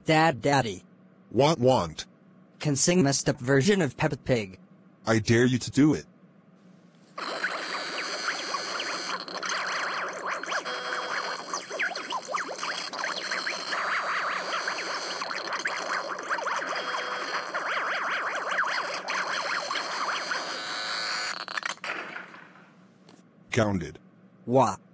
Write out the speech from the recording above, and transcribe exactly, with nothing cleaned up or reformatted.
Dad, Daddy. Want, want. Can sing messed up version of Peppa Pig. I dare you to do it. Counted. Wah.